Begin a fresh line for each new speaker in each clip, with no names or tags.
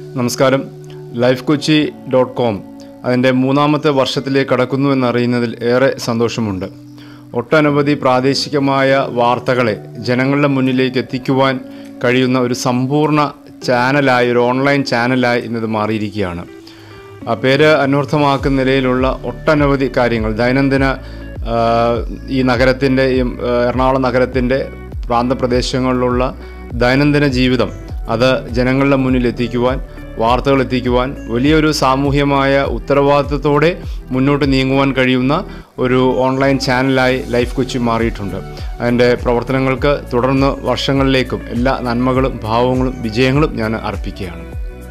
നമസ്കാരം. lifekochi.com അതിൻ്റെ മൂന്നാമത്തെ വർഷത്തിലേക്ക് കടക്കുന്നു എന്നറിയുന്നതിൽ ഏറെ സന്തോഷമുണ്ട്. ഒട്ടനവധി പ്രാദേശികമായ വാർത്തകളെ ജനങ്ങളുടെ മുന്നിലേക്ക് എത്തിക്കുവാൻ കഴിയുന്ന ഒരു സമ്പൂർണ്ണ ചാനലായി, ഒരു ഓൺലൈൻ ചാനലായി ഇന്നത് മാറിയിരിക്കുകയാണ്. പേര് അന്വർത്ഥമാക്കുന്ന നിലയിലുള്ള ഒട്ടനവധി കാര്യങ്ങൾ ദൈനംദിന ഈ നഗരത്തിൻ്റെ, എറണാകുളം നഗരത്തിൻ്റെ പ്രാന്തപ്രദേശങ്ങളിലുള്ള ദൈനംദിന ജീവിതം അത് ജനങ്ങളുടെ മുന്നിൽ എത്തിക്കുവാൻ, വാർത്തകൾ എത്തിക്കുവാൻ, വലിയൊരു സാമൂഹ്യമായ ഉത്തരവാദിത്വത്തോടെ മുന്നോട്ട് നീങ്ങുവാൻ കഴിയുന്ന ഒരു ഓൺലൈൻ ചാനലായി ലൈഫ് കൊച്ചി മാറിയിട്ടുണ്ട്. അതിൻ്റെ പ്രവർത്തനങ്ങൾക്ക് തുടർന്ന് വർഷങ്ങളിലേക്കും എല്ലാ നന്മകളും ഭാവങ്ങളും വിജയങ്ങളും ഞാൻ അർപ്പിക്കുകയാണ്.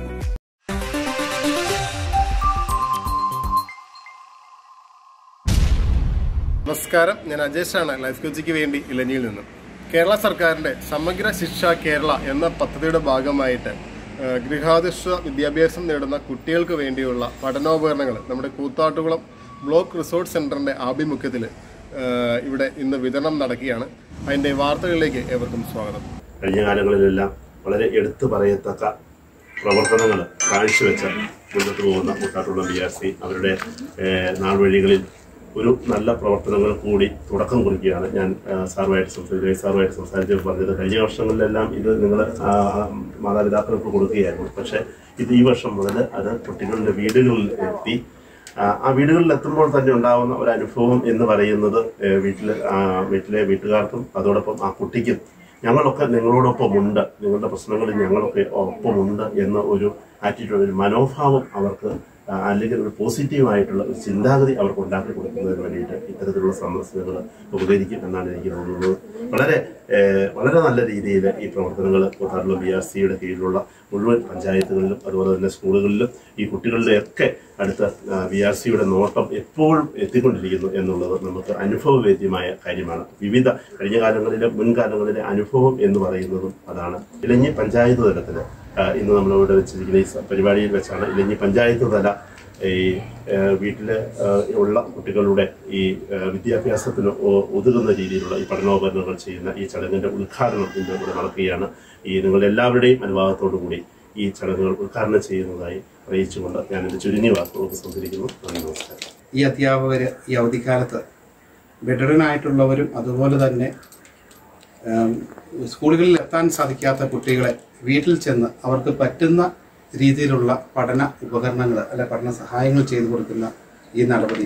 നമസ്കാരം, ഞാൻ അജേഷാണ്. ലൈഫ് കൊച്ചിക്ക് വേണ്ടി ഇലഞ്ഞിയിൽ നിന്നും. കേരള സർക്കാരിൻ്റെ സമഗ്ര ശിക്ഷ കേരള എന്ന പദ്ധതിയുടെ ഭാഗമായിട്ട് ഗൃഹാധിഷ്ഠിത വിദ്യാഭ്യാസം നേടുന്ന കുട്ടികൾക്ക് വേണ്ടിയുള്ള പഠനോപകരണങ്ങൾ നമ്മുടെ കൂത്താട്ടുകുളം ബ്ലോക്ക് റിസോർട്ട് സെൻ്ററിൻ്റെ ആഭിമുഖ്യത്തിൽ ഇവിടെ ഇന്ന് വിതരണം നടക്കുകയാണ്. അതിൻ്റെ വാർത്തകളിലേക്ക് ഏവർക്കും സ്വാഗതം.
കഴിഞ്ഞ കാലങ്ങളിലെല്ലാം വളരെ എടുത്തു പറയത്തക്ക പ്രവർത്തനങ്ങൾ കാഴ്ചവെച്ച മുന്നോട്ട് പോകുന്ന കൂത്താട്ടുകുളം BRC അവരുടെ നാൾവഴികളിൽ ഒരു നല്ല പ്രവർത്തനങ്ങൾ കൂടി തുടക്കം കുറിക്കുകയാണ്. ഞാൻ സാറുമായിട്ട് സംസാരിച്ച് പറഞ്ഞത് കഴിഞ്ഞ വർഷങ്ങളിലെല്ലാം ഇത് നിങ്ങൾ മാതാപിതാക്കൾക്ക് കൊടുക്കുകയായിരുന്നു. പക്ഷേ ഇത് ഈ വർഷം മുതൽ അത് കുട്ടികളുടെ വീടുകളിൽ എത്തി. ആ വീടുകളിൽ എത്തുമ്പോൾ തന്നെ ഉണ്ടാകുന്ന ഒരു അനുഭവം എന്ന് പറയുന്നത് വീട്ടിലെ വീട്ടുകാർക്കും അതോടൊപ്പം ആ കുട്ടിക്കും ഞങ്ങളൊക്കെ നിങ്ങളോടൊപ്പമുണ്ട്, നിങ്ങളുടെ പ്രശ്നങ്ങളിൽ ഞങ്ങളൊക്കെ ഒപ്പമുണ്ട് എന്ന ഒരു ആറ്റിറ്റ്യൂഡ്, ഒരു മനോഭാവം അവർക്ക്, അല്ലെങ്കിൽ ഒരു പോസിറ്റീവായിട്ടുള്ള ഒരു ചിന്താഗതി അവർക്ക് ഉണ്ടാക്കി കൊടുക്കുന്നതിന് വേണ്ടിയിട്ട് ഇത്തരത്തിലുള്ള സന്ദർശനങ്ങൾ ഉപകരിക്കും എന്നാണ് എനിക്ക് തോന്നുന്നത്. വളരെ നല്ല രീതിയിൽ ഈ പ്രവർത്തനങ്ങൾ കൂത്താട്ടുകുളം BRCയുടെ കീഴിലുള്ള മുഴുവൻ പഞ്ചായത്തുകളിലും അതുപോലെ തന്നെ സ്കൂളുകളിലും ഈ കുട്ടികളുടെയൊക്കെ അടുത്ത BRCയുടെ നോട്ടം എപ്പോഴും എത്തിക്കൊണ്ടിരിക്കുന്നു എന്നുള്ളത് നമുക്ക് അനുഭവവേദ്യമായ കാര്യമാണ്. കഴിഞ്ഞ കാലങ്ങളിലെ മുൻകാലങ്ങളിലെ അനുഭവം എന്ന് പറയുന്നതും അതാണ്. ഇലഞ്ഞി പഞ്ചായത്ത് തലത്തിൽ ഇന്ന് നമ്മളിവിടെ വെച്ചിരിക്കുന്ന ഈ പരിപാടിയിൽ വെച്ചാണ് ഇലഞ്ഞി പഞ്ചായത്ത് തല ഈ വീട്ടിൽ ഉള്ള കുട്ടികളുടെ ഈ വിദ്യാഭ്യാസത്തിന് ഒതുങ്ങുന്ന രീതിയിലുള്ള ഈ പഠനോപകരണങ്ങൾ ചെയ്യുന്ന ഈ ചടങ്ങിൻ്റെ ഉദ്ഘാടനം ഇന്ന് ഇവിടെ നടക്കുകയാണ്. നിങ്ങളുടെ എല്ലാവരുടെയും അനുവാദത്തോടു കൂടി ഈ ചടങ്ങുകൾ ഉദ്ഘാടനം ചെയ്യുന്നതായി അറിയിച്ചുകൊണ്ട് ഞാൻ എൻ്റെ ചുരുങ്ങിയ വാക്കുകൾ സംസാരിക്കുന്നു. നന്ദി, നമസ്കാരം.
ഈ അധ്യാപകർ ഈ അവധിക്കാലത്ത് വെറ്ററനായിട്ടുള്ളവരും അതുപോലെ തന്നെ സ്കൂളുകളിൽ എത്താൻ സാധിക്കാത്ത കുട്ടികളെ വീട്ടിൽ ചെന്ന് അവർക്ക് പറ്റുന്ന രീതിയിലുള്ള പഠന ഉപകരണങ്ങൾ അല്ലെ പഠന സഹായങ്ങൾ ചെയ്തു കൊടുക്കുന്ന ഈ നടപടി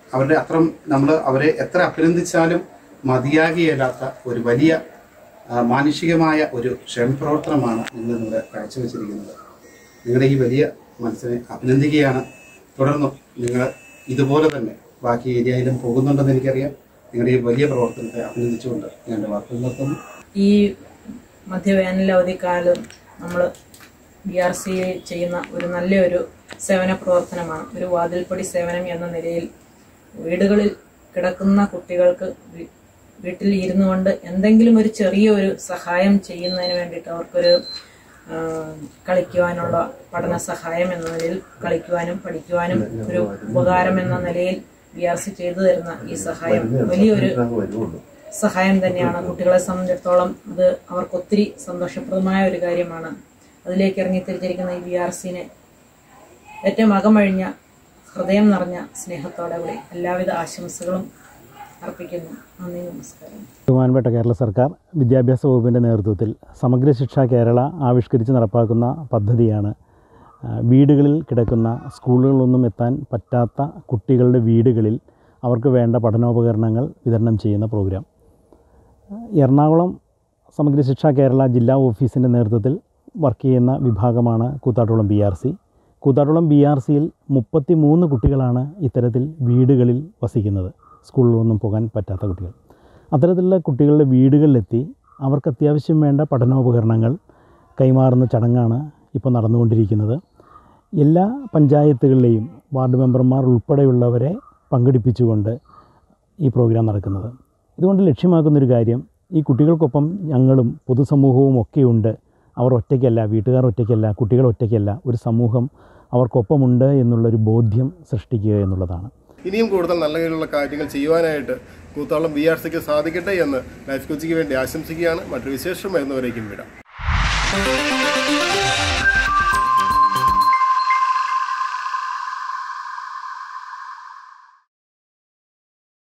അവരെ എത്ര അഭിനന്ദിച്ചാലും മതിയാകിയല്ലാത്ത ഒരു വലിയ മാനുഷികമായ ഒരു ക്ഷേമപ്രവർത്തനമാണ് നിങ്ങളിവിടെ കാഴ്ചവെച്ചിരിക്കുന്നത്. നിങ്ങളുടെ ഈ വലിയ മനസ്സിനെ അഭിനന്ദിക്കുകയാണ്. തുടർന്നും നിങ്ങൾ ഇതുപോലെ തന്നെ ബാക്കി ഏരിയയിലും പോകുന്നുണ്ടെന്ന് എനിക്കറിയാം. നിങ്ങളുടെ ഈ വലിയ പ്രവർത്തനത്തെ അഭിനന്ദിച്ചുകൊണ്ട് ഞാൻ എൻ്റെ വാക്കുകൾ നിർത്തുന്നു.
ഈ മധ്യവേനൽ അവധിക്കാലം നമ്മൾ BRC ചെയ്യുന്ന ഒരു നല്ലൊരു സേവന പ്രവർത്തനമാണ്. ഒരു വാതിൽപ്പടി സേവനം എന്ന നിലയിൽ വീടുകളിൽ കിടക്കുന്ന കുട്ടികൾക്ക് വീട്ടിൽ ഇരുന്നു കൊണ്ട് എന്തെങ്കിലും ഒരു ചെറിയൊരു സഹായം ചെയ്യുന്നതിന് വേണ്ടിയിട്ട് അവർക്കൊരു കളിക്കുവാനുള്ള പഠന സഹായം എന്ന നിലയിൽ കളിക്കുവാനും പഠിക്കുവാനും ഒരു ഉപകാരം എന്ന നിലയിൽ BRC ചെയ്തു തരുന്ന ഈ സഹായം വലിയൊരു സഹായം തന്നെയാണ്. കുട്ടികളെ സംബന്ധിച്ചിടത്തോളം അത് അവർക്ക് ഒത്തിരി സന്തോഷപ്രദമായ ഒരു കാര്യമാണ്. അതിലേക്ക് ഇറങ്ങിത്തിരിച്ചിരിക്കുന്ന ഈ BRCനെ ഏറ്റവും അകമഴിഞ്ഞ ഹൃദയം നിറഞ്ഞ സ്നേഹത്തോടെ കൂടി എല്ലാവിധ ആശംസകളും അർപ്പിക്കുന്നു. നന്ദി, നമസ്കാരം.
ബഹുമാനപ്പെട്ട കേരള സർക്കാർ വിദ്യാഭ്യാസ വകുപ്പിൻ്റെ നേതൃത്വത്തിൽ സമഗ്ര ശിക്ഷ കേരള ആവിഷ്കരിച്ച് നടപ്പാക്കുന്ന പദ്ധതിയാണ് വീടുകളിൽ കിടക്കുന്ന, സ്കൂളുകളിലൊന്നും എത്താൻ പറ്റാത്ത കുട്ടികളുടെ വീടുകളിൽ അവർക്ക് വേണ്ട പഠനോപകരണങ്ങൾ വിതരണം ചെയ്യുന്ന പ്രോഗ്രാം. എറണാകുളം സമഗ്ര ശിക്ഷ കേരള ജില്ലാ ഓഫീസിൻ്റെ നേതൃത്വത്തിൽ വർക്ക് ചെയ്യുന്ന വിഭാഗമാണ് കൂത്താട്ടുകുളം BRC. കൂത്താട്ടുകുളം BRCയിൽ 33 കുട്ടികളാണ് ഇത്തരത്തിൽ വീടുകളിൽ വസിക്കുന്നത്, സ്കൂളിലൊന്നും പോകാൻ പറ്റാത്ത കുട്ടികൾ. അത്തരത്തിലുള്ള കുട്ടികളുടെ വീടുകളിലെത്തി അവർക്ക് അത്യാവശ്യം വേണ്ട പഠനോപകരണങ്ങൾ കൈമാറുന്ന ചടങ്ങാണ് ഇപ്പോൾ നടന്നുകൊണ്ടിരിക്കുന്നത്. എല്ലാ പഞ്ചായത്തുകളിലെയും വാർഡ് മെമ്പർമാർ ഉൾപ്പെടെയുള്ളവരെ പങ്കെടുപ്പിച്ചുകൊണ്ട് ഈ പ്രോഗ്രാം നടക്കുന്നത്. ഇതുകൊണ്ട് ലക്ഷ്യമാക്കുന്നൊരു കാര്യം, ഈ കുട്ടികൾക്കൊപ്പം ഞങ്ങളും പൊതുസമൂഹവും ഒക്കെയുണ്ട്. അവർ ഒറ്റയ്ക്കല്ല, വീട്ടുകാർ ഒറ്റയ്ക്കല്ല, കുട്ടികൾ ഒറ്റയ്ക്കല്ല, ഒരു സമൂഹം അവർക്കൊപ്പമുണ്ട് എന്നുള്ളൊരു ബോധ്യം സൃഷ്ടിക്കുക എന്നുള്ളതാണ്.
ഇനിയും കൂടുതൽ നല്ല രീതിയിലുള്ള കാര്യങ്ങൾ ചെയ്യുവാനായിട്ട് കൂത്താട്ടുകുളം BRCക്ക് സാധിക്കട്ടെ എന്ന് ലൈഫ് കൊച്ചിക്ക് വേണ്ടി ആശംസിക്കുകയാണ്. മറ്റൊരു വിശേഷം വരുന്നവരേക്കും വിടാം.